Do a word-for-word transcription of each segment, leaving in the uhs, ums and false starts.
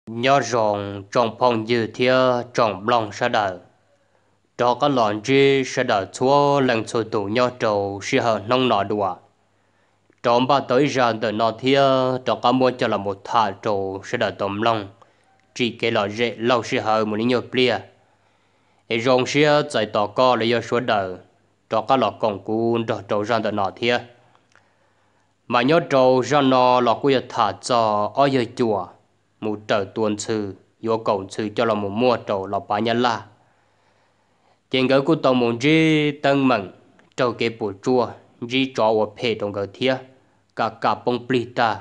nhớ rồng trong phong dư thia trong lòng sa đời cho có lọn chi sa đời chúa lần sôi tụ nhớ trầu si hờ nông nọ đùa trong ba tới ra từ nọ thia cho có mua cho là một thả trầu sa đời tôm lòng chỉ cái lọ dễ lâu si hờ một nhớ plia ấy rồng si chạy tỏ co lấy số đời cho có lọ công cụ cho trầu ra từ nọ thia mà nhớ trầu ra nọ lọ quy thả cho ở dưới chùa một trời tuần sư vô cầu sư cho là một mua trầu là bà nhân la trên cái của tàu một gì tân mừng trầu cái bùa chua gì cho ở phê trong cái thia cả cả bông plita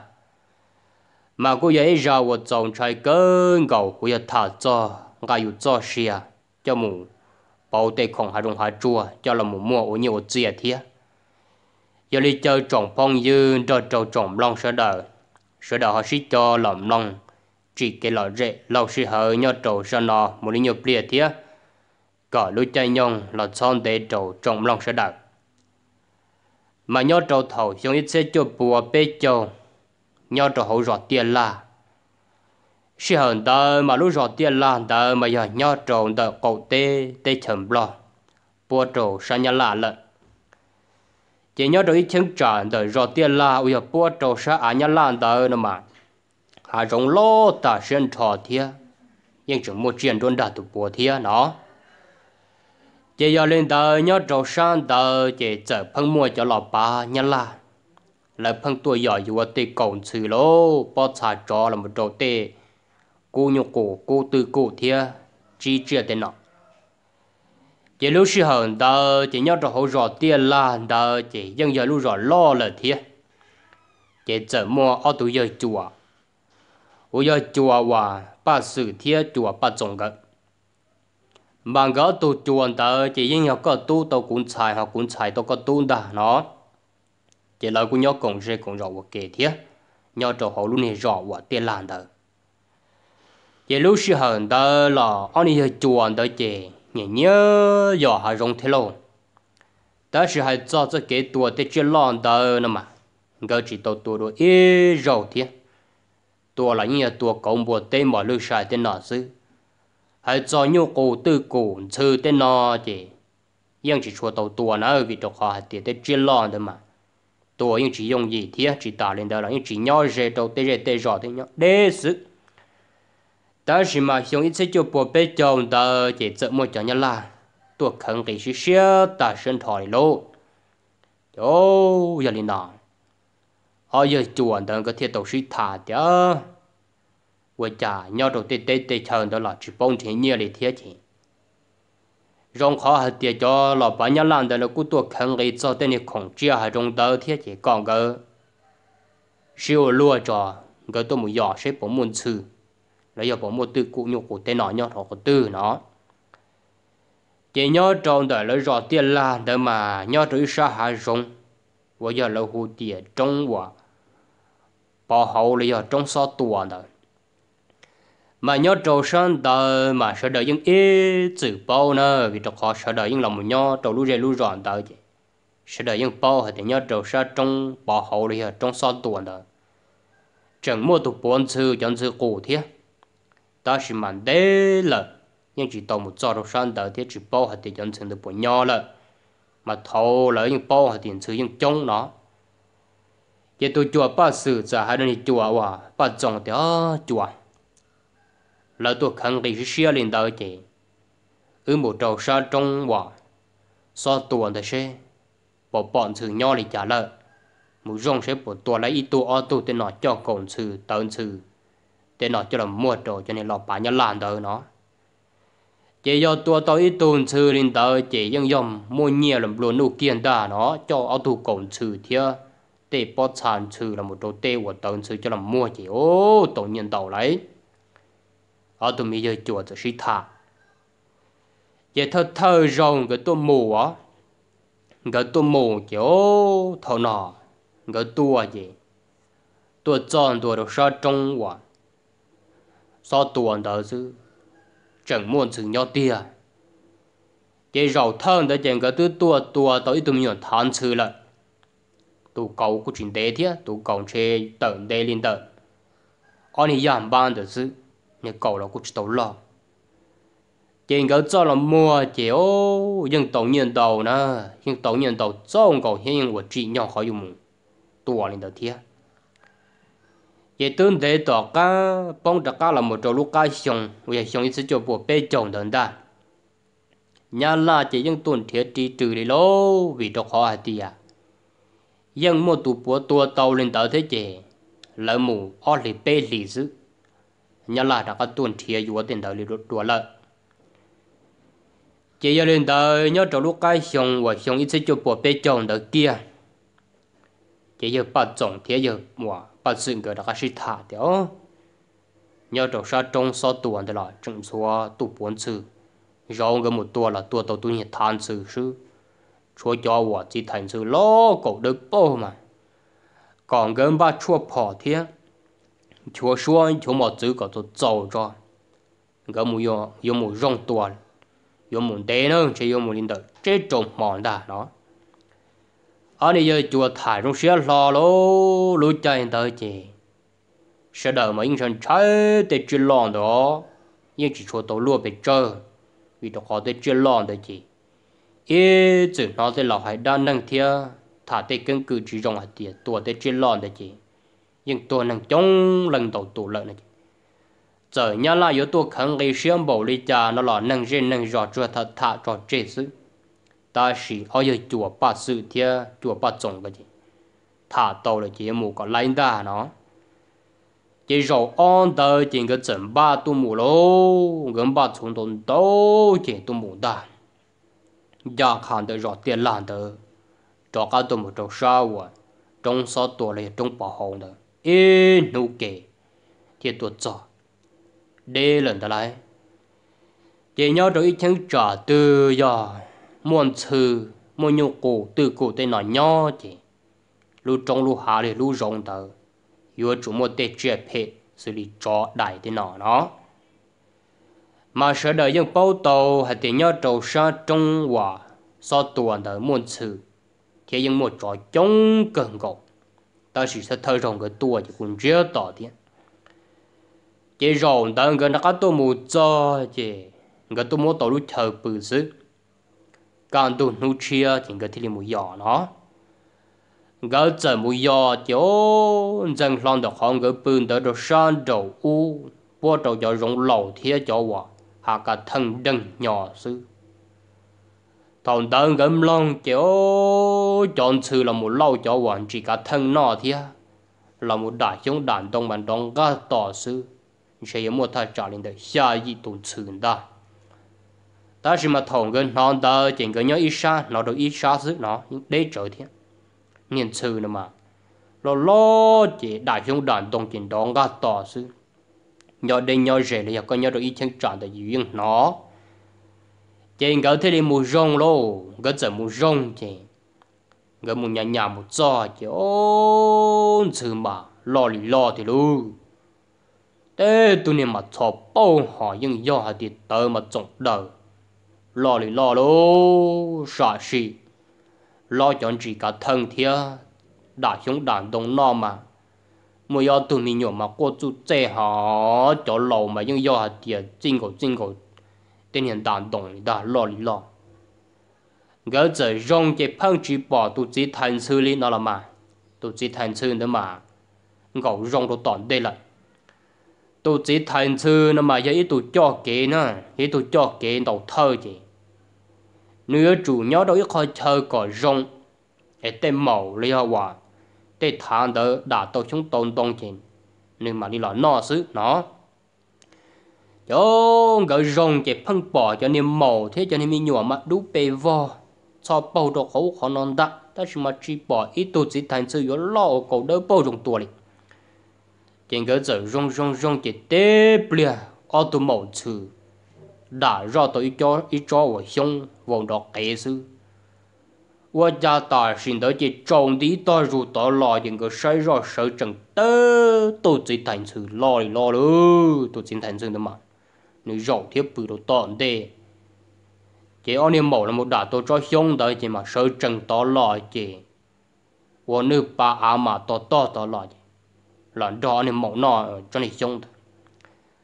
mà cô ấy ra ở trong trái cơn cầu của thả cho ngay ở cho xia cho một bảo tệ không hai đồng hai chua cho là một mua ở nhiều chia thia giờ đi chơi trồng phong dư cho trầu trồng long sơ đời sơ đời họ xí cho làm long chỉ cái lọ rễ lâu sĩ hờ nhớ trầu ra nọ một lý nhiều bia thía có lối chạy nhông là son để trầu trong lòng sẽ đạt mà nhớ trầu thầu xong ít sẽ cho bùa bê châu nhớ trầu hậu rõ tiền là sĩ hờ đờ mà lúc rõ tiền là đờ mà giờ nhớ trầu đờ cổ tê tê chầm lo bùa trầu sang nhà lạ lợn chỉ nhớ trầu ít chân trả đờ rõ tiền là bây giờ bùa trầu sang à nhà lạ đờ nữa mà hà rong lo ta xuyên thọ thia nhưng chỉ một chuyện đơn đạt tụ bùa thia nó chỉ giờ lên đời nhớ trâu sang đời chỉ chờ phân mua cho lọ ba nhân la lại phân tuổi giỏi vừa tê cổng xử lô bỏ xả trò là một trâu tê cô nhục cổ cô tư cổ thia chi chia tên nọ chỉ lúc xưa hờn đời chỉ nhớ trâu hậu rõ tiền là đời chỉ nhưng giờ lúc rõ lo là thia chỉ chờ mua ở tuổi giờ chùa bây giờ chùa và ba sự thiết chùa ba trồng gật mà gỡ tu chùa đó chỉ những nhà có tu tàu cũng xài hoặc cũng xài tàu có tu đã nó chỉ là cũng nhớ cùng sẽ cũng rõ một kể thiết nhớ cho họ luôn này rõ và tiền làm đó chỉ lúc xưa hờn đó là anh đi chùa đó chỉ nhớ nhớ giờ họ rong thế luôn đó là hay cho cho cái tuổi để chơi lon đó nữa mà gỡ chỉ tàu tuổi đó ít rồi thiết tua là như tua công bùa tên mọi lưu sai tên nọ sư hãy cho nhu cầu tư cổ sư tên nọ chỉ nhưng chỉ cho tàu tua nó vì cho họ tiền để chuyên lo thôi mà tua nhưng chỉ dùng gì thế chỉ tạo lên đó là nhưng chỉ nhau dễ đầu tê dễ tê rõ thế nhau đế sự ta chỉ mà dùng ít sẽ cho bộ bê chồng ta chỉ sợ một chỗ nhân là tua khẩn cái sự xia ta sinh thỏi lô ô giờ lên nào ở giờ chuồn đó có thể tổ chức thả chứ vừa trả nhau đầu tiên tê tê chờ đó là chỉ bông thì nhiều để thiết chỉ rong khó hạt tiền cho lọ bán nhà làm đó là cú tuổi khăn gây cho tên này khổng chia hay rong đó thiết chỉ còn cái siêu lúa cho cái tôi muốn giỏ sẽ bỏ môn sư lấy giờ bỏ một tư cụ nhục của tên nó nhau thọ của tư nó chỉ nhau trong đó là rõ tiền là đó mà nhau tới xa hay rong bây giờ là hồ tiền trong và bỏ hậu là giờ trong số tuần đó mà nhớ trâu sơn đời mà sợ đời những ít chữ bao nữa vì trâu khó sợ đời những lòng một nhớ trâu lú rê lú rọn đời chứ sợ đời những bao thì nhớ trâu sa trong bỏ hậu là giờ trong số tuần đó chẳng mua tụ bốn chữ chẳng chữ cổ thế ta chỉ mang đế là nhưng chỉ tàu một trâu trâu sơn đời thì chỉ bao thì chẳng chữ được bốn nhớ là mà thâu là những bao thì chữ những trống nó giờ tôi chùa ba sự giờ hai đứa chùa và ba trồng thì ở chùa là tôi khẳng định sẽ lên đó chứ ở một trâu sa trong và so tuần thì sẽ bỏ bọn sự nhỏ đi trả lời một rong sẽ bỏ tuần lấy ít tu ở tu tên nó cho còn sự tận sự tên nó cho là mua trâu cho nên là bà nhà làm đó nó chỉ do tua tôi ít tuần sự lên đó chỉ nhưng dòng mua nhiều làm luôn nụ kiên đà nó cho ở tu còn sự thiệt tê bó chán chữ là một đồ tê của tận chữ cho làm mua chỉ ô tổ nhân đầu lấy ở tụi mình giờ chùaจะ sĩ thả vậy thôi thơ rồng cái tôi mù á cái tôi mù kiểu thọ nọ cái tua gì tua chọn tua được sao trong quả sao tuần đó chứ chẳng muốn chữ nhau tia cái rau thơm đó chẳng cái tôi tua tua tới tụi mình thán chữ lại tụ cầu của chuyện đấy thế tụ cầu chơi tận đây lên tận anh ấy giảm ban được chứ nhà cầu là cũng chỉ tàu lo chuyện cái cho là mua chéo nhưng tàu nhiên tàu nè nhưng tàu nhiên tàu trong cầu hiện của chị nhỏ khó dùng tua lên đầu thiệt vậy tương thế tỏ cá bông đặc cá là một trâu lúc cá xong vì xong ít sẽ cho bộ bê chồng đơn ta nhà là chỉ những tuần thiệt đi trừ đi lố vì đó khó hạt tiệt nhưng một tụ bộ tua tàu lên tàu thế chế lỡ mù ở lì bê lì dữ nhà là đã có tuần thiệt vừa tiền tàu lì đua lợ chỉ giờ lên tàu nhớ trâu lúc cá xong và xong ít sẽ cho bộ bê chồng đầu kia chỉ giờ bắt chồng thiệt giờ mùa bắt sinh cái đó cái sự thả theo nhớ trâu sa trong số tuần đó là trong số tụ bốn次rồi cái một tua là tua tàu tu nhiệt than sự sư chúa cho我chỉ thành sự lo cổ được bao mà còn gần ba chúa bỏ thiên chúa说chúa một chữ có tôi giàu cho cái một yo yo một rong tua yo một đế nữa chỉ yo một linh đạo chết trộm mòn đã đó ở đây giờ chúa thải trong xe lo lố lối chạy tới chị sẽ đợi mà anh chân trái để chơi lon đó nhưng chỉ chúa tàu lúa bị chơi vì đó họ để chơi lon đấy chị ê chữ nó sẽ là hay đa năng thia thả tê cân cử chỉ trong hạt tiền tua tê trên lon đấy chị nhưng tua năng chống lần đầu tụ lợi này giờ nhà là yếu tua khẳng gây xiêm bầu lý cha nó là năng trên năng rõ cho thật thả cho chế sự ta chỉ ở giờ chùa ba sự thia chùa ba trồng cái gì thả tàu là chỉ mù có lấy đa nó chỉ rồi on tới chỉ cái trận ba tu mù lô gần ba冲动都chỉ tu mù đa giờ khán được rõ tiền làm được cho các tụi một trâu sao à trong số tuổi này trong bảo hộ được ê nụ kể thì tuổi trò đây lần ta lại chỉ nhớ được ít chân trả từ giờ muôn sự muôn nhu cổ từ cổ tên nói nhỏ chỉ lu trong lu hạ để lu rộng tờ vừa chủ một tệ chuyện hệ xử lý cho đại tên nó nó mà sợ đợi những bao tàu hay tiền nhớ trâu sa trong quả so tuần đời muôn sự thế nhưng một trò chống cần gọc ta chỉ sẽ thay rồng cái tua thì cũng chưa tỏ tiếng chỉ rồng ta gần đã có tôi một cho chỉ cái tôi muốn tàu lúc chờ bự sức càng tôi nuôi chia thì cái thì một giò nó cái giờ một giò chỗ dân long được họ cái bự tới được san đầu u bữa đầu cho rồng lẩu thế cho quả hạ cả thân đằng nhỏ sư thằng tớ gấm long kiểu chọn sự là một lâu cho hoàn chỉ cả thân nọ thia là một đại chúng đàn đông bản đông ga tỏ sư sẽ có một thay trả lên đời xa y tồn sự ta ta chỉ mà thằng gần non ta chỉ có nhớ ít xa nó được ít xa sức nó để trở thiên nhìn sự nữa mà lo lo chỉ đại chúng đàn đông chỉ đông ga tỏ sư nhớ đây nhớ rẻ là có nhớ được ít chân trả để duyên nó trên cái thế thì mù rong lô cái giờ mù rong chị cái mù nhà nhà mù cho chị ôn sự mà lo lì lo thì luôn thế tôi nên mà cho bao họ nhưng do họ thì tớ mà trồng đời lo lì lo lô sợ gì lo chọn chỉ cả thân thia đã xuống đàn đông no mà mù do tôi mình nhổ mà cô chú chế họ cho lâu mà nhưng do họ thì chính cổ chính cổ tên hiện đàn đồng đã lo lý lo gỡ giờ rong cái phăng chỉ bỏ tụ chỉ thành sư lý nó là mà tụ chỉ thành sư nữa mà ngầu rong đồ tòn đây lại tụ chỉ thành sư nó mà vậy tụ cho kế nữa vậy tụ cho kế đầu thơ gì nữa chủ nhớ đâu ít coi thơ cỏ rong để tên màu lý hòa để thằng đó đã tụ chúng tôn tôn gì nhưng mà đi là nó xứ nó cho gỡ rong cái phân bỏ cho nên màu thế cho nên mình nhổ mà đủ bề vò cho bao đồ khẩu khó non đã ta chỉ mà chỉ bỏ ít tổ chỉ thành sự yếu lo cầu đỡ bao rong tuổi trên cái giờ rong rong rong cái tép bia ở tụ màu chữ đã ra tới cho ít cho và xong vòng đó cái sự và gia ta xin tới chỉ trồng đi ta ru ta lo những cái sai ra sợ chẳng tớ tổ chỉ thành sự lo thì lo luôn tổ chỉ thành sự đó mà nếu rộng thiết bự đồ tọn đề chỉ ở niềm mẫu là một đả tổ cho xong tới chỉ mà sơ trần to lò chỉ và nếu bà á mà to to to lò chỉ là đó niềm mẫu nó cho này xong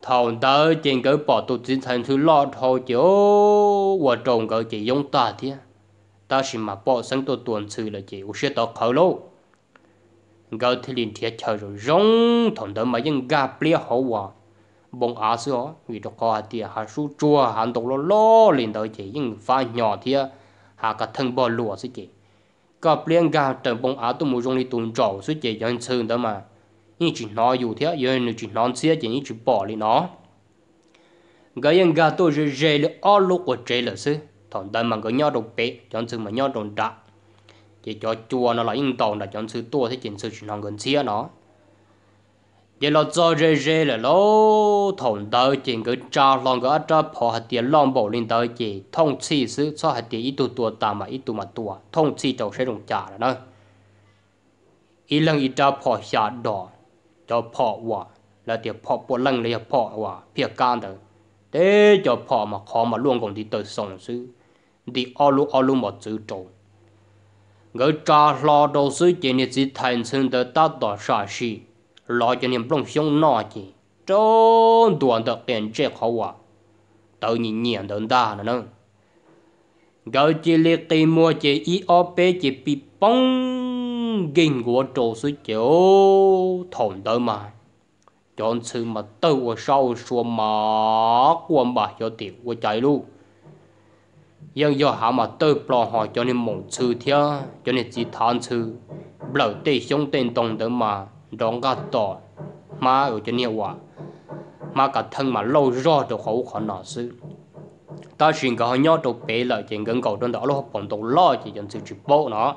thằng tới trên cái bỏ tụt chính thành thứ lọt thôi chứ và trồng cái chỉ giống ta thế ta chỉ mà bỏ sang tôi tuần sự là chỉ sẽ tao khởi lô cái thì liền thiệt chờ rồi giống thằng tới mà những gặp lia hậu à bông á xưa vì đó có thì hà su chua hàn tộc lo lo liền tới chỉ những pha nhỏ thì hà cả thân bò lúa sẽ chỉ gặp lia gà tận bông á tôi muốn dùng đi tuần trầu sẽ chỉ cho anh sơn đó mà nhưng chỉ nói dù thế giờ nên chỉ nói xía chỉ chỉ bỏ đi nó cái anh gà tôi rơi rơi là ở lúc của rơi là sư thằng đây mà cái nhau đầu bé chọn sự mà nhau đầu đã chỉ cho chùa nó là những tàu là chọn sự tua thế chính sự chỉ nói gần xía nó vậy là cho rơi rơi là lố thằng đây chỉ cái cha lòng cái cha phò hạt tiền lòng bộ lên tới chỉ thông chi sư cho hạt tiền ít tu tua ta mà ít tu mà tua thông chi cháu sẽ dùng trả là nó ít lần ít cha phò xả đỏ cho phò quả là tiền phò bộ lần là phò quả phía can đó thế cho phò mà khó mà luôn còn đi tới sống sư đi ở lu ở lu một chữ trâu người cha lo đầu sư chỉ nên chỉ thành sinh tới ta đó啥事lo cho nên bông sống nó chỉ trốn đoàn được tiền chết khó à tự nhiên nhiên đơn đa nữa người chỉ liệt kê mua chỉ i o p chỉ bị bông kinh của trâu sư chiếu thòng tới mà chọn sự mà tự của sau xua mà quan bà cho tiền của chạy luôn nhưng do họ mà tự bỏ họ cho nên một sự theo cho nên chỉ than sự bảo tê sống tên đồng tới mà đón gạt tỏ mà ở cho nên hòa mà cả thân mà lâu rõ được khẩu khó nọ sự ta xin cả họ nhớ được bé lại chuyện gần cầu trong đó lo bằng tàu lo chỉ chọn sự chụp bộ nó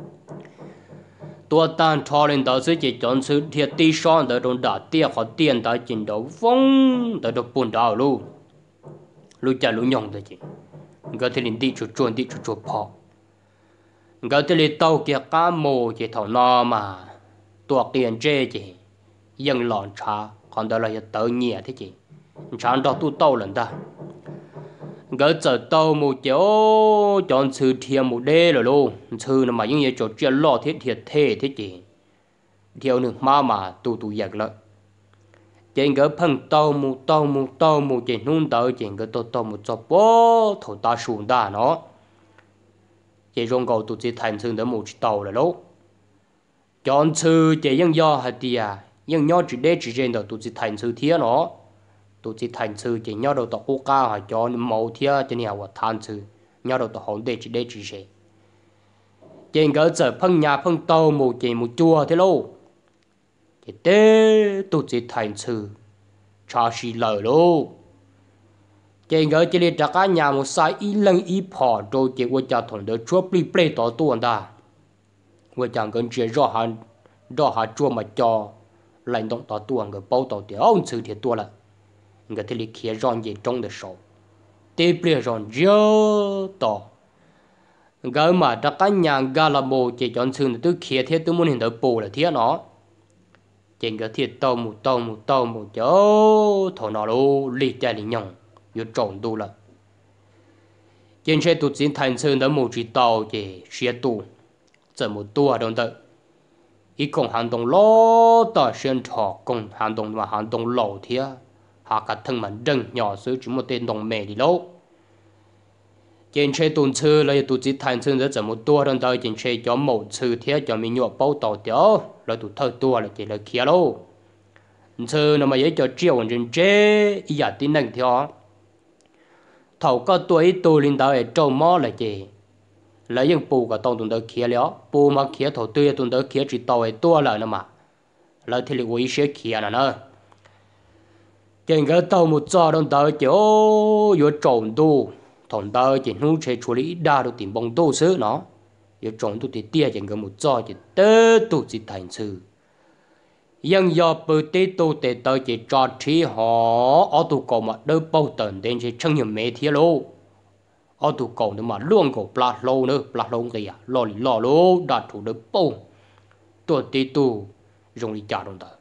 tua tan cho lên đó sự chỉ chọn sự thiệt tí son tới trong đã tiệt họ tiền tới chiến đấu vong tới được buồn đau luôn lúc cha lúc nhong tới chị người thì liền đi chuột chuột đi chuột chuột phò người thì liền tàu kia cá mồ chỉ thầu no mà tuột tiền chê chị dân lòn trà còn đó là tự nhẹ thế chị chẳng đó tu tàu lần ta người giờ tàu một chỗ chọn sự thiệt một đê rồi luôn sự mà những gì chỗ chuyện lo thiết thiệt thế thế chị theo nước ma mà tu tu giặc lợi trên cái phần tàu một tàu một tàu một trên nung tàu trên cái tàu tàu một cho bố thổ ta xuống đà nó trên trong cầu tụi chỉ thành xương tới một tàu là lúc chọn sư chỉ những do hạt tiền những nhau chỉ để chỉ trên đầu tụi chỉ thành sư thiên nó tụi chỉ thành sư chỉ nhau đầu tàu quốc ca hay cho màu thiên cho nên là thành sư nhau đầu tàu hồn để chỉ để chỉ trên trên cái giờ phân nhà phân tàu một trên một chùa thế luôn cái tế tụt chỉ thành sự cha sĩ lời luôn cái người chỉ để cả nhà một sai ý lần ý phò rồi chỉ qua cha thằng đó chúa plei plei tỏ tuần ta qua chẳng cần chỉ rõ hắn rõ hắn chúa mà cho lãnh động tỏ tuần người bao tỏ thì ông sự thiệt tuần là người thì lịch kia ròn gì trong đời sống tế plei ròn dơ tỏ người mà cả nhà gà là bồ chỉ chọn sự từ kia thế tôi muốn hiện tới bồ là thế nó trên cái thiệt tàu một tàu một tàu một chỗ thổ nó luôn lì chạy lì nhông yếu trộn tu là trên xe tụt xin thành sơn đã một chỉ tàu chỉ xe tu giờ một tua đồng tự ý cùng hành động lo tờ xuyên thọ cùng hành động mà hành động lẩu thía hạ cả thân mình đừng nhỏ xíu chỉ một tên đồng mẹ đi lâu trên xe tuần sư là tụt xin thành sơn đã giờ một tua đồng tự trên xe cho một sư thía cho mình nhọ bao tàu tiểu là tụt thơ tua là chỉ là kia đâu sư nó mà dễ cho chiều trên chế ý giả tin năng theo thầu có tuổi tôi lên tới trâu mò là gì lấy những bù cả tông tuần tới kia léo bù mà kia thầu tươi tuần tới kia chỉ tàu ấy tua lại nữa mà lấy thì lý sẽ kia nè nữa trên cái tàu một giờ đông tới chỗ vô trộn tu thằng tới chỉ nu chơi处理đa được tìm bông tu sứ nó vô trộn tu thì tia trên cái một giờ chỉ tớ tu chỉ thành sư nhưng do bờ tê tu tê tới chỉ cho trí họ ở tu cầu mà đỡ bao tần đến chỉ chân nhiều mẹ thiệt lô ở tu cầu nữa mà luôn cầu plat lô nữa plat lô kìa lo lì lo lô đạt thủ đỡ bao tu tê tu dùng đi trả đồng tờ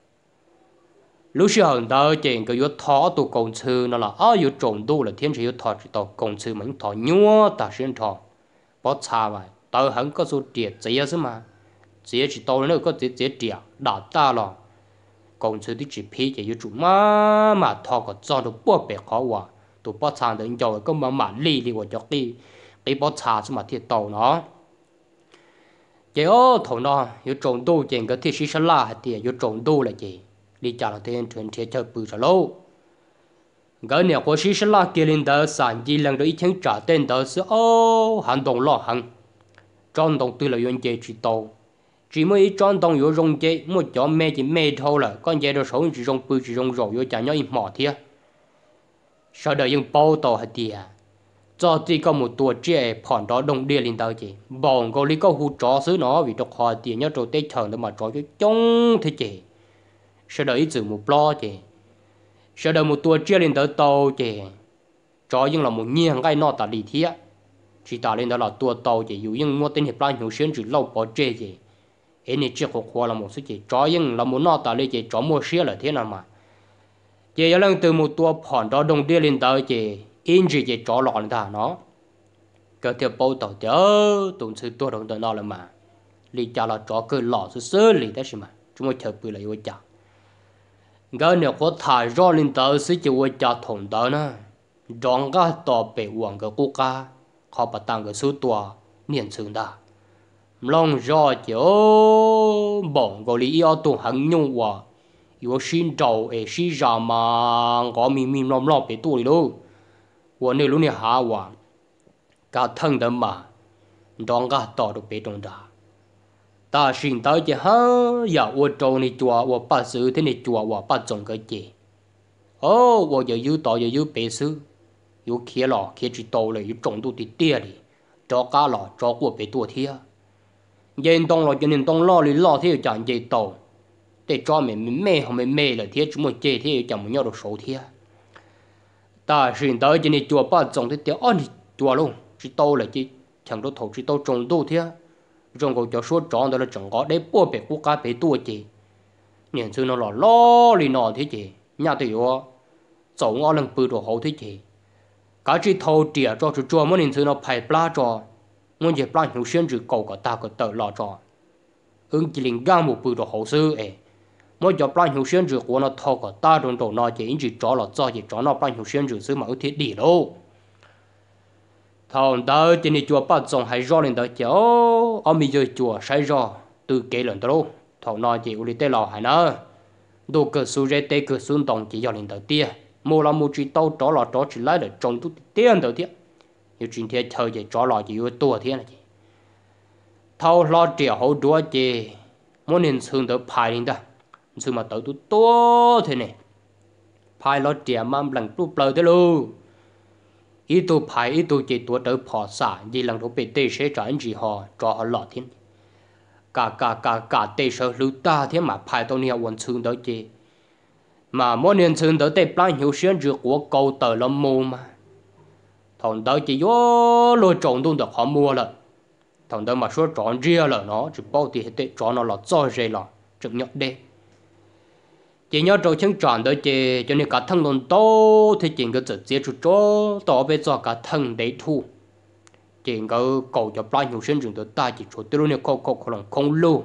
lúc xưa hơn đó chỉ cái yếu thọ tu công sư nó là ở yếu trộn tu là thiên chỉ yếu thọ chỉ tao công sư mà những thọ nhua ta xuyên thọ bỏ xa vậy tao hắn có số tiền gì á mà chỉ chỉ tao nữa có chỉ chỉ tiền đã ta lo còn sự tí chỉ phí chỉ chủ mà mà thọ có cho được bố bể khó quá tụ bó chàng đến rồi có mà mà lì lì của cho đi cái bó chà chứ mà thiệt tàu nó chỉ ô thầu nó yếu trộn đu chỉ cái thiết sĩ sá la hạt tiền yếu trộn đu là gì đi chả là tiền truyền chế chơi bự rồi lâu cái này có sĩ sá la kia lên đó sản gì lần đó ít tiếng trả tên đó sẽ ô hành động lo hành trong động tư là yon chế chỉ tàu chỉ mới trong động yếu rong chế một chỗ mẹ chỉ mẹ thôi là con chế đồ số chỉ rong bự chỉ rong rồi yếu chả nhớ im mỏ thiệt sau đó yung bao tàu hạt tiền cho chỉ có một tuổi trẻ phòn đó đồng địa lên tàu chị bọn cô lý có hút chó xứ nó vì đọc họ tiền nhớ trâu tết thằng đó mà chó cho chống thế chị sau đó ít chữ một lo chị sau đó một tuổi trẻ lên tàu tàu chị chó nhưng là một nhiên cái nó ta đi thiệt chỉ ta lên đó là tuổi tàu chị dù nhưng mua tên hiệp lan hiểu xuyên chỉ lâu bỏ trẻ chị em này chỉ có khoa là một số chị chó nhưng là một nó ta lên chị chó mua xe là thế nào mà chị lần từ một tuổi phòn đó đồng địa lên tàu chị in gì chị chó lọ ta nó cái theo bao tàu chớ tụng sự tua đồng tàu nó là mà lý cha là chó cơ lọ sơ sơ lý đó mà chúng tôi chờ bự lại với cha cái này có thải rõ lên tàu sẽ chịu với cha thủng tàu nữa trong cái tàu bể uổng cái quốc gia họ bắt tăng cái số tua niên xương ta lòng rõ chứ bỏng cái lý do tụng hàng nhung quá yếu xin trầu ấy xin ra mà có mình mình lòng lòng bể tua đi đâu我那路呢哈哇，噶疼的嘛，当个到都别中着。但是到这哈呀，我找你做，我把手天你做，我把种个结。哦，我就有到又有白手，有开了，开始到了有种度的店里，找家了找过别多天。人当了就能当老里老天讲这到，得找没没没好没没了天，怎么这天讲没要到手天。ta xin tới cho nên chùa ba trồng thế tiểu ăn chùa luôn chỉ tàu là chỉ chẳng có thầu chỉ tàu trồng đâu thế trồng có cho số trồng đó là trồng có để bua bể quốc cá bể tua chị nhìn xưa nó là lo lì nọ thế chị nhà tôi yo trồng ngon lần bự đồ hậu thế chị cả chỉ thầu tiền cho chú chùa muốn nhìn xưa nó phải pla cho muốn gì pla hiểu xuyên chữ cầu cả ta có tờ lo cho ứng chỉ linh gang một bự đồ hậu sư ấy mỗi giờ plan hiểu xuyên chữ của nó thâu cả ta trong đầu nó chỉ chỉ cho là cho chỉ cho nó plan hiểu xuyên chữ xứ mà ở thiết đi đâu thằng đó chỉ nên chùa bắt dòng hay rõ lên đó chứ ở bây giờ chùa sai rõ từ kể lần đó thằng nó chỉ uli tê lò hay nữa đồ cơ su rê tê cơ xuống đồng chỉ do lên đầu tiên mua là mua chỉ tàu cho là cho chỉ lấy được trong tút tiền đầu tiên nhiều chuyện thế thời chỉ cho là chỉ có tua thế này thâu lo triệu hậu đua chỉ muốn nên xương tới phải lên đó sự mà tự tôi to thế này phải lo trẻ mà lần tu plei thế luôn ít tu phải ít tu chỉ tu tới phò xả gì lần đầu bị tê sẽ trả anh gì họ cho họ lọt thiên cả cả cả cả tê sợ lưu ta thế mà phải tôi nhiều vận xương tới chị mà mỗi年xương tới tê plan hiểu xuyên rượt của cầu tờ lâm mù mà thằng tới chỉ vô lôi trộn luôn được họ mua là thằng tới mà số trộn ria là nó chỉ bao tiền tê cho nó là cho rề là trực nhật đê chỉ nhớ trâu chân tròn đó chị cho nên cả thân luôn to thì chỉ có tự chế chút cho tỏ về cho cả thân để thu chỉ có cầu cho bao nhiêu sinh trưởng được ta chỉ cho tôi nên không không không không lưu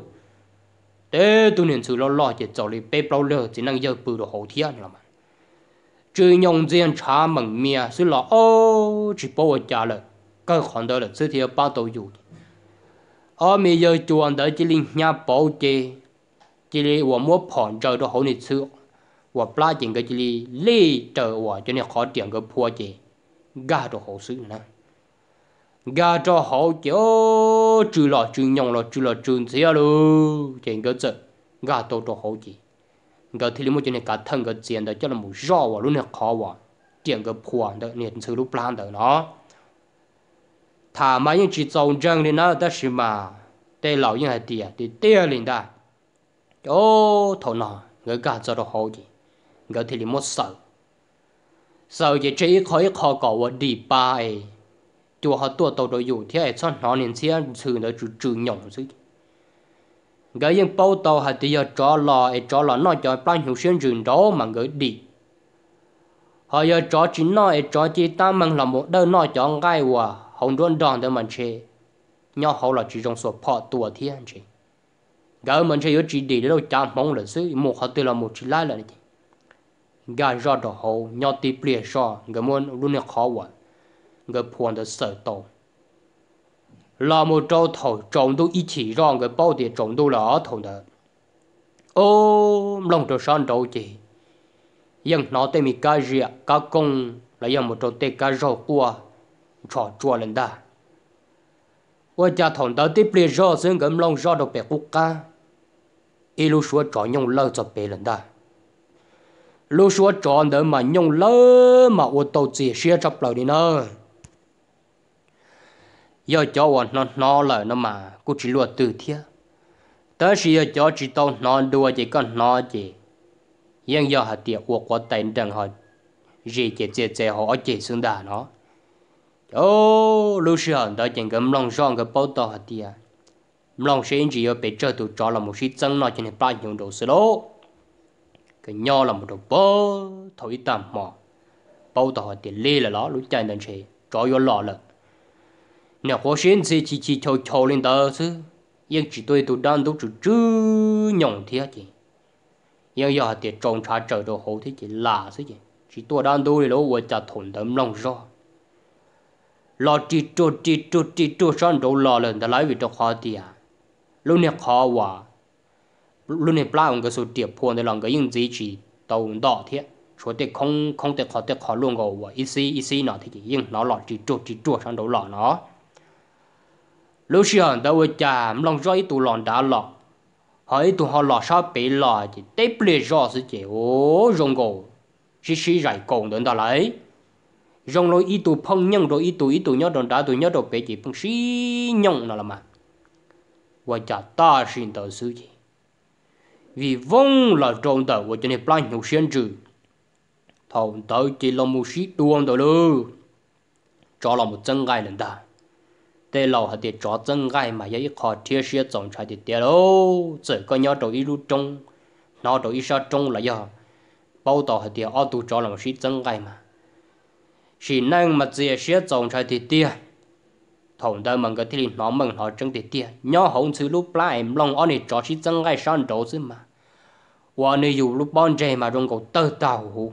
để tôi nên sự lo lo chỉ cho đi bé bao lơ chỉ năng giờ bự đồ hậu thiên là mà chứ nhung riêng trả mừng mía sự lo ô chỉ bảo ở nhà là cái khoản đó là sự thì bao tổ dù ở bây giờ chuan đó chỉ linh nhà bảo chị chỉ là 我摸盘着都好你吃，我拉紧个这里累着我就你好点个破解，干着好事呢，干着好久，煮了煮用了煮了煮吃喽，这个子干到着好几，个ทีนี้มันจะเนี่ยการทั้ง个钱的叫了冇绕我luônเนี่ยขอว่า点个破的เนี่ย吃路 plan 的เนาะ他嘛ยัง只做正的呢，但是嘛，对老人还低，对对领的。ô thằng nào người gà cho nó hậu gì người thì li mất sợ sợ gì chỉ khỏi khó có vật đi ba ấy chùa họ tua tàu đội dù thế ấy cho nó nên xe sự nó chữ chữ nhộng chứ người dân bao tàu hay thì giờ cho lò ấy cho lò nó cho bao nhiêu xuyên rừng đó mà người đi họ giờ cho chỉ nó ấy cho chỉ ta mang là một đơn nó cho ngay hòa không đoan đòn để mà chơi nhau họ là chỉ trong số phò tua thiên chứ gỡ mình sẽ chỉ đi để đâu chạm mong là xứ một họ từ là một chỉ lái là gì gà ra đồ hồ nhau tì bìa so gỡ muốn luôn là khó quá gỡ phun được sợ tổ là một trâu thầu trồng đâu ít chỉ rong gỡ bao tiền trồng đâu là ở thầu đó ô lòng trâu san trâu gì nhưng nó tên mình cá rịa cá công là yang một trâu tên cá rau cua trò chua lên đó我家同到的不热身咁浪热到白骨干，一路说找用老着别人的，路说找的嘛用老嘛我都自写着不了的呢，要叫我那那了那嘛，我只落对天，但是要叫知道那多这个那这，ยัง要下跌我我等等哈，日节节节好节生的喏。ô lúc xưa đó chẳng cái lòng rong cái bao tỏ hạt tiền lòng sinh chỉ ở bên trên tụ cho là một sĩ chân nó cho nên bao nhiêu đồ sữa đó cái nho là một đồ bơ thổi tạm mỏ bao tỏ hạt tiền lê là nó lúc chạy đến xe cho vô lọ là nếu có sinh gì chỉ chỉ cho cho lên đó chứ nhưng chỉ tôi tụ đang tụ chứ nhộng thế chứ nhưng giờ hạt tiền trồng trà trở đồ hậu thế chỉ là chứ chỉ tôi đang tụ thì nó vừa chặt thủng tấm lòng rong lò chỉ trộn chỉ trộn chỉ trộn sang đầu lò lên đã lấy về trong kho tiền lúc này khó quá lúc này bao ông cái số tiền phun để làm cái những gì chỉ tàu đỏ thế số tiền không không tiền khó tiền khó luôn rồi và ít xí ít xí nó thì nhưng nó lò chỉ trộn chỉ trộn sang đầu lò nó lúc xưa đó vừa chạm lòng roi tụ lòn đá lò hỏi tụ họ lò sao bị lò thì tép lê rõ sự chế ô rong gồ xí xí rải cồn đến đó lấy rong lối ít tụ phong nhân rồi ít tụ ít tụ nhớ đòn đá tụ nhớ đồ bé chỉ phong xí nhân nào là mà và chả ta xin tờ sư gì vì vong là tròn tờ và cho nên plan nhiều xuyên trừ thầu tờ chỉ là một xí tuôn tờ lư cho là một chân gai lần ta tê lầu hạt tiệt cho chân gai mà giấy khó thiê xía tổng trái tiệt tiệt đâu chỉ có nhớ đồ ít lúc trong nó đồ ít sao trong là do bao tờ hạt tiệt ở tụ cho là một xí chân gai mà chỉ năng mà dễ sẽ trồng trái thì tia thằng đó mình cái thì nó mình họ trồng thì tia nhớ hồng sự lúc lại em lòng anh ấy cho chỉ trồng cái san trổ chứ mà và nếu dù lúc bọn trẻ mà trong cầu tơ tàu hú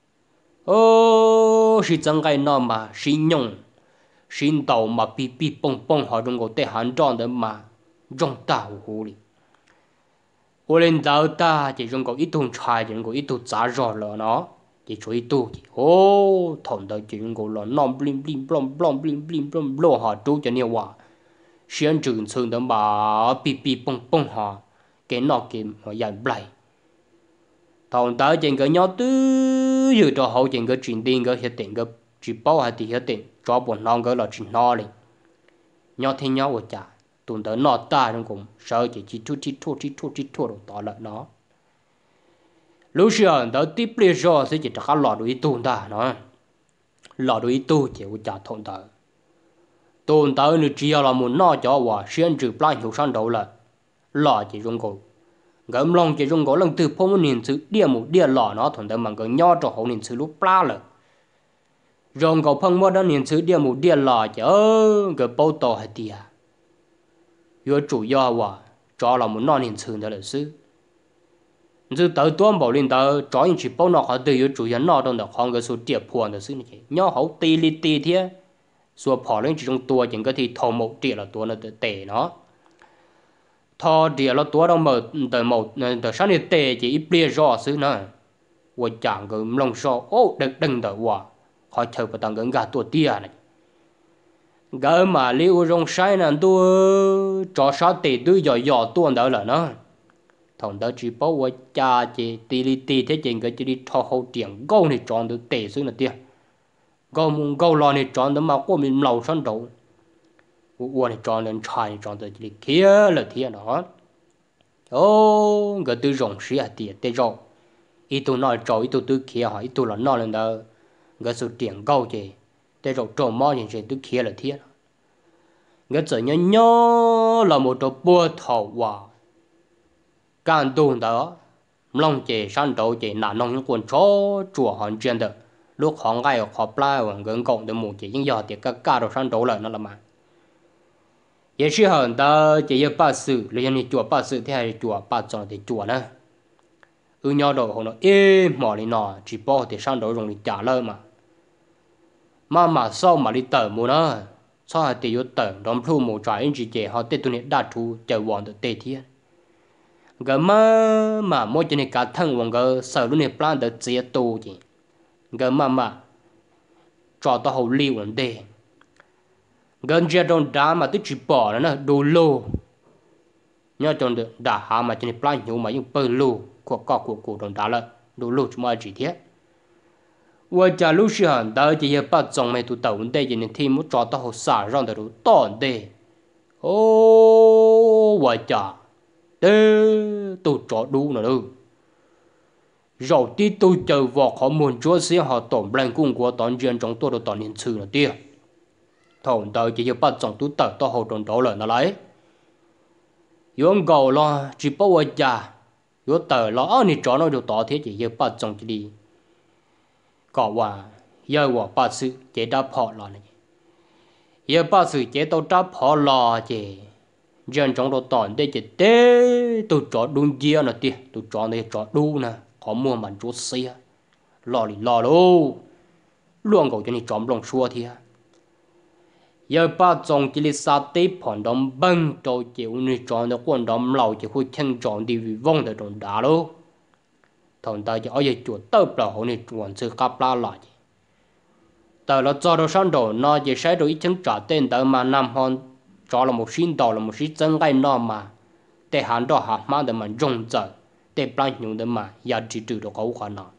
ô chỉ trồng cái nó mà chỉ nhung chỉ tàu mà pi pi bông bông họ trong cầu tê hắn tròn đó mà trong tàu hú đi ô lên tàu ta chỉ trong cầu ít thùng trái chỉ trong cầu ít thùng giá rồi là nó chỉ chú ý tu ô thằng đó chỉ ngồi là nom blim blim blom blom blim blim blom blom họ tu cho nhiều quá xuyên trường trường đó mà pi pi bông bông họ cái nọ cái họ dài blay thằng đó chỉ cái nhau tư giờ cho họ chỉ cái chuyện tiền cái hiện tiền cái chỉ bảo hay thì hiện tiền cho bọn nó cái là chuyện nó đi nhau thì nhau ở chả tụi đó nó ta trong cùng sợ chỉ chỉ chút chỉ chút chỉ chút chỉ chút rồi tỏ lại nó lúc xưa đó tiếp liên do sẽ chỉ trả lọ đối tồn ta nó lọ đối tu chỉ có trả thôn ta tồn ta nữa chỉ là một nọ cho hòa xuyên trừ plan hiệu sang đầu là lọ chỉ dùng cổ gấm lòng chỉ dùng cổ lần từ phong niên sự địa một địa lọ nó thôn ta bằng cái nho cho hậu niên sự lúc pla là dùng cổ phong mua đó niên sự địa một địa lọ chứ cái bao to hay tiệt vừa chủ yếu hòa cho là một nọ niên sự đó là sư giờ tới tuần bảo lên tới cho những chỉ bao nó họ đều chủ yếu nó trong đó không có số tiền phù được xí này nhau hậu tì li tì thế số phò lên chỉ trong tua chỉ có thì thầu một triệu là tua nó tệ nó thò triệu là tua đâu mà từ một từ sáng đến tệ chỉ ít bia rõ xí nữa và chẳng có lòng so ô đừng đừng đợi hòa họ chờ vào tầng gần gà tua tia này gỡ mà liu rong sai là tua cho sao tệ tôi giỏi giỏi tua đó là nó thằng đó chỉ bảoว่าcha chỉ tì li tì thế chỉ cái chỉ đi thò hậu tiền câu này chọn được tệ xứ là tiền câu muốn câu lo này chọn được mà của mình lâu sẵn đầu của này chọn lên trái chọn được chỉ kia là thiệt đó ô cái từ rồng xí à tiền tệ rồi ít tu nói trâu ít tu từ kia hỏi ít tu là nói lên đó cái số tiền câu chỉ tệ rồi trâu mò những chuyện từ kia là thiệt cái giờ nhớ nhớ là một trâu bùa thầu hòa càng tu đó lòng chế san đầu chế nản lòng những cuốn chó chùa hòn trên đó lúc họ ngay ở họ plai và gần cộng được một chế những giờ thì các cá đồ san đầu lại nó là mà 也是很的，这也把事，你像你做把事，他还做把装的做呢。ở nhau đầu họ nó ê mỏ đi nọ chỉ bỏ thì sang đầu rồi đi trả lời mà mà mà sau mà đi tờ mua nó sau hai tỷ yếu tờ đóng thu một trái anh chỉ chế họ tết tuần này đã thu chờ hoàn được tết thiên gỡ mà mà mỗi chuyện này cả thằng hoàng gỡ sợ lúc này plan được chia tô gì gỡ mà mà cho tao hậu liu vấn đề gần giờ trong đá mà tôi chỉ bỏ nó đồ lô nhớ trong được đá hà mà chuyện này plan nhiều mà những bơ lô của cọ của của trong đá là đồ lô chúng mà chỉ thế我家路上到这些把种没都到的，人题目找到好啥让的都到的。哦，我家的都找đủ nữa đâu. Rồi tí tôi chờ vào họ muốn chúa sẽ họ tổng lần cùng của toàn dân trong tôi được toàn hiện sự nữa tia. Thằng tới chỉ có bắt trong tôi tờ tôi hậu trong đó là nó lấy. Yung cầu lo chỉ bảo我家，有tờ lo你找那就到天只有bắt trong chỉ đi. Cóว่าเยอะว่าป้าซื้อเจด้าพอหล่อเลยเยอะป้าซื้อเจตัวด้าพอหล่อเจยันจงตัวตอนได้เจเต้ตัวจอดดูเยี่ยนะตีตัวจอดเนี่ยจอดดูนะขอมัวมันจุดเสียหล่อเลยหล่อลูล่วงกูจะนี่จอมลงชัวเทียเยอะป้าจงจิลิซาติผ่อนดอมบังโตเจียวนี่จอดเนี่ยคนดอมเหล่าจะคุยเช่นจอดดีวิวงแต่ตรงด่าลูthằng ta chỉ ở đây chuột tớ bảo họ này chuẩn sự cặp la lại tớ là cho đồ sang đồ nó chỉ sai đồ ít chứng trả tên tớ mà nằm hòn cho là một xin đồ là một xin chân ngay nó mà để hắn đó hạt mang để mà rong giờ để plan nhung để mà giá trị trừ đồ khẩu khoản nào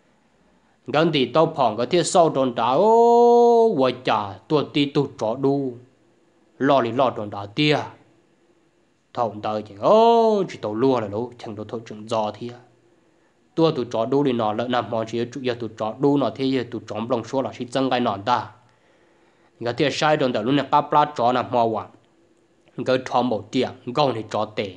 gần thì tao phỏng cái thiết sau đồn đá ô vợ cha tôi ti tôi cho đu lo li lo đồn đá tia thằng ta chỉ ô chỉ tao lua là đâu chẳng đồ thôi chừng giò thia tôi tụi chó đu đi nọ lợn nằm mòn chỉ tụi giờ tụi chó đu nọ thế giờ tụi chó lòng số là chỉ chân cái nọ ta người ta sai đồn đầu lúc này cáp lá chó nằm mò quảng người chó một tiếng gông thì chó tệ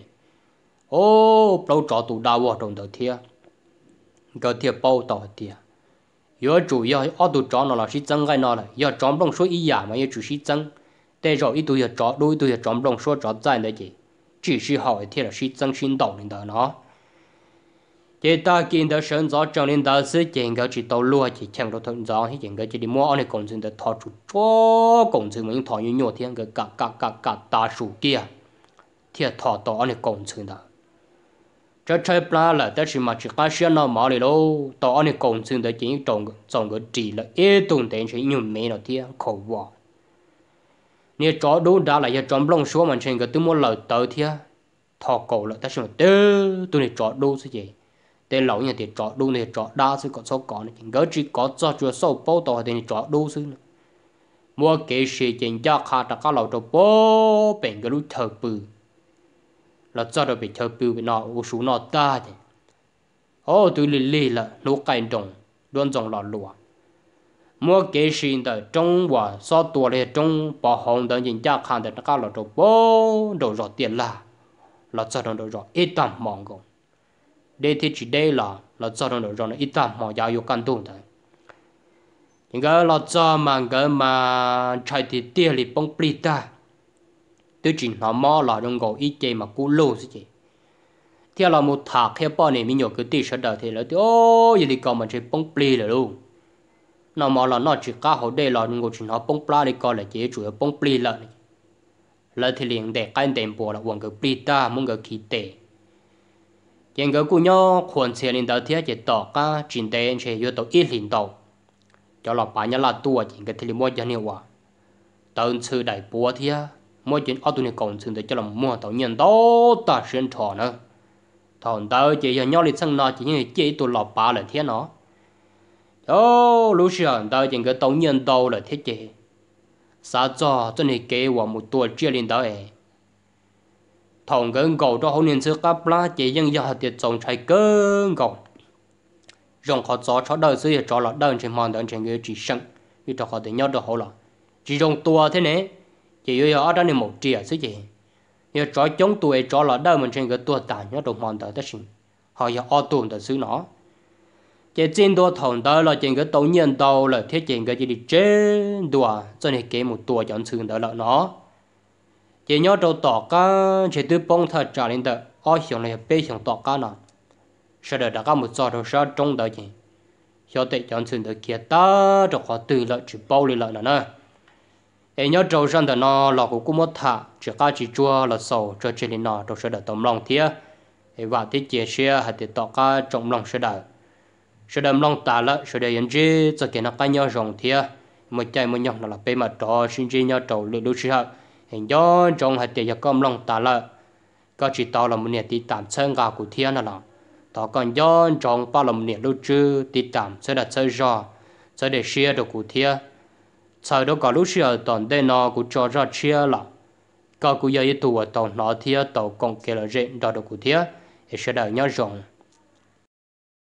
ô lâu chó tụi đau vào đồn đầu thế người ta bao tỏ tiền giờ chủ yếu ở tụi chó nọ là chỉ chân cái nọ là giờ chó lòng số ý giả mà giờ chủ chỉ chân để rồi ít tụi giờ chó đu tụi giờ chó lòng số chó dài đấy gì chỉ是好thế là chỉ chân xin đầu lên đó nó chỉ ta kiến được sinh ra trong nên ta sẽ chèn cái chỉ tàu lúa chỉ chèn được thằng gió thì chèn cái chỉ đi mua anh này còn dùng để thọ chủ cho còn dùng mình thọ như nhiều thiên cái cả cả cả cả ta số kia thì thọ tàu anh này còn dùng đó cho chơi pla là ta chỉ mà chỉ cá xuyên nó màเลยđâu tàu anh này còn dùng để chỉ trồng trồng cái chỉ là ít tuần tiền chỉ nhiều mấy nó thiên khẩu vỏ nếu chó đủ đã là giờ chó lông số mình chèn cái tôi mua lời tới thiên thọ cổ là ta chỉ mà tê tôi này chó đủ thế gì để lâu như thì chọn đu này chọn đa số có số có này gỡ chỉ có cho chúa sâu bao tàu thì chọn đu xứ mua cái gì trên giá khá đã có lâu cho bố bệnh cái lúc thở bự là cho được bị thở bự bị nọ u số nọ ta thì ô tôi lì lì là nó cài đồng luôn dòng lọ lụa mua cái gì đó trong và so tuổi này trong bảo hồng đó trên giá khá đã có lâu cho bố đồ rõ tiền là là cho được đồ rõ ít tầm mong không đây thì chỉ đây là là cho nó được rồi nó ít tầm mà giáo dục căn tụng thôi những cái là cho mà cái mà chạy thì tiền thì bông plita tôi chỉ nó mò là trong gỗ ít chơi mà cú lô chứ gì thì là một thạc theo bao này mình nhớ cái tiền sẽ đợi thì là ô vậy thì còn mà chơi bông pli là luôn nó mò là nó chỉ cá hậu đây là trong gỗ chỉ nó bông pla thì coi là chỉ chủ yếu bông pli là là thì liền để cái tiền bùa là quăng cái plita muốn cái khí tệ hiện cái của nhau khoản xe lên đầu tiên chỉ tỏ cả trình đề sẽ yêu cầu ít liền đầu cho là bạn nhà là tua chỉ cái thì mua cho nhiều quá tận sự đại bùa thì mỗi chuyện ở tụi này còn sự để cho là mua tàu nhân đó ta xuyên thọ nữa thằng tao chỉ giờ nhau lịch sang nó chỉ như chỉ tụi lọ ba là thế nó ô lúc xưa tao chỉ cái tàu nhân đầu là thế chứ sao cho cho này kế vào một tuổi chia lên đầu ấy thằng cái gầu đó hậu niên xưa cáp lá chỉ dân giờ tiệt trồng trái cơn gầu rong họ cho cho đời xưa cho là đơn trên mòn đơn trên cái chỉ sân vì cho họ tự nhau được hậu là chỉ rong tua thế này chỉ ở đó này một triệu xứ gì giờ cho chống tuổi cho là đơn mình trên cái tua tàn nhớ được mòn đời tất sinh họ giờ ở tuần đời xứ nó chỉ trên tua thằng đó là trên cái tổ nhân đầu là thiết trên cái gì đi trên tua cho nên cái một tua chọn xương đó là nó chỉ nhớ đầu tỏ cá chỉ từ bông thật trả lên đợt oi hiểu này bê hiểu tỏ cá nào sau đó đã có một giờ đầu sau trong đời gì cho tệ chọn chuyện được kia ta được họ từ lợi chỉ bao lì lợi là nữa em nhớ trâu sang đó nó lọ cũng mất thả chỉ cá chỉ chua là sầu cho trên nó đầu sau đó tóm lòng thía em vào tiết chia sẻ hay tiết tỏ cá trong lòng sau đó sau đó lòng ta là sau đó yên chỉ cho cái nó cá nhau rồng thía một chạy một nhóc nó là bề mặt đó xin chỉ nhớ trâu lừa lừa xí hả em nhớ trong hay tiết cho lòng ta là có chỉ tao là một niệm tí tạm chân gà của thiên là tao còn nhớ trong bao là một niệm lưu trữ tí tạm sẽ đặt chơi rõ sẽ để share được của thiên sau đó có lúc share toàn đây nó cũng cho ra share là có cũng giờ tụ ở tàu nó thiên tàu còn kia là rèn đó được của thiên để sẽ đợi nhau rộng